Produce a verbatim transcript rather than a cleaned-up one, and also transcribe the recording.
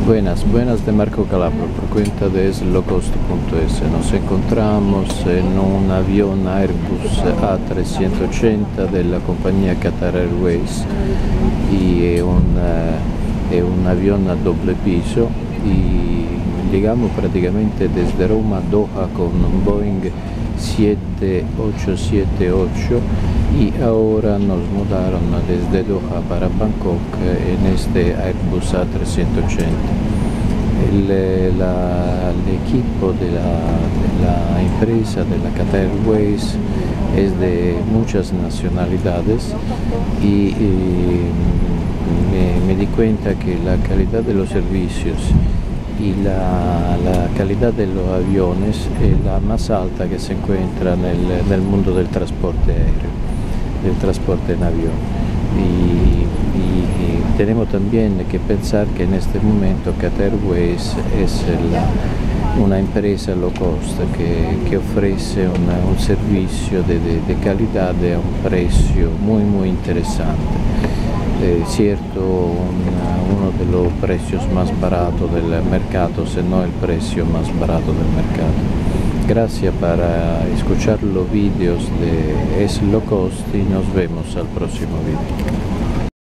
Buenas, buenas de Marco Calabro, por cuenta de es low cost punto es. Nos encontramos en un avión Airbus A trescientos ochenta de la compañía Qatar Airways y es un, es un avión a doble piso y llegamos prácticamente desde Roma a Doha con un Boeing siete ocho siete ocho y ahora nos mudaron desde Doha para Bangkok en este Airbus A trescientos ochenta. El, la, el equipo de la, de la empresa de la Qatar Airways es de muchas nacionalidades y, y me, me di cuenta que la calidad de los servicios y la, la calidad de los aviones es la más alta que se encuentra en el, en el mundo del transporte aéreo, del transporte en avión. Y, y, y tenemos también que pensar que en este momento Qatar Airways es la, una empresa low cost que, que ofrece una, un servicio de, de, de calidad a un precio muy muy interesante. Eh, cierto, una, uno de los precios más baratos del mercado, si no el precio más barato del mercado. Gracias por escuchar los vídeos de Es Low Cost y nos vemos al próximo vídeo.